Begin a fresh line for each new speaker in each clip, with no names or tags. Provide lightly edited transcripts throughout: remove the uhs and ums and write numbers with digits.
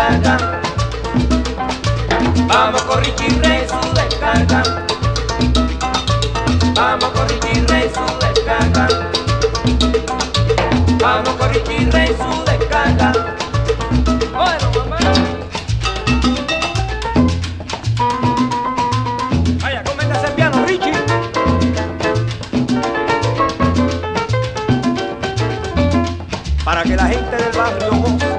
descarga. Vamos con Richie Ray, su descarga. Vamos con Richie Ray, su descarga. Vamos con Richie Ray, su descarga. Bueno, mamá. Vaya, coméntase ese piano, Richie. Para que la gente del barrio goce.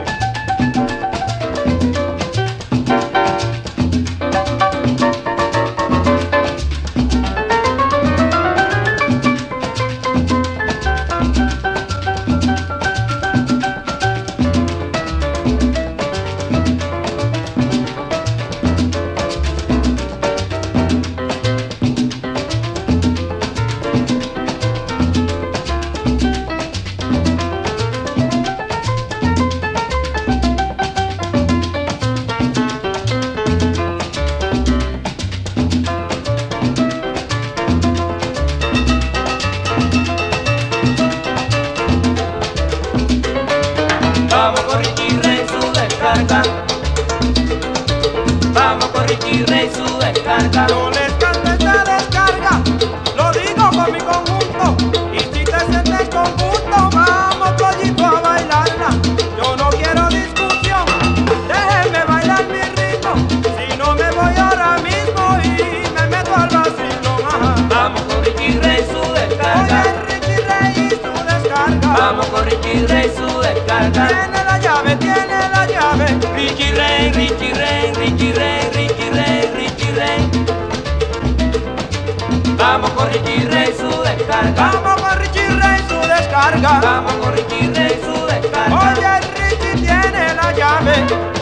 Vamos con Richie Ray, su descarga. Vamos con Richie Ray, su descarga.
Yo les canto esta descarga, lo digo con mi conjunto. Y si te sientes con gusto, vamos pollito a bailarla. Yo no quiero discusión, déjenme bailar mi ritmo. Si no me voy ahora mismo y me meto al vacilo.
Vamos con Richie Ray, su descarga.
Oye, Richie Ray y su descarga.
Vamos con Richie Ray, su descarga.
Tiene la llave, tiene la llave.
Richie Ray, Richie Ray, Richie Ray, Richie Ray, Richie Ray. Vamos con Richie Ray, su descarga.
Vamos con Richie Ray, su descarga.
Vamos con Richie Ray, su descarga.
Oye, Richie tiene la llave.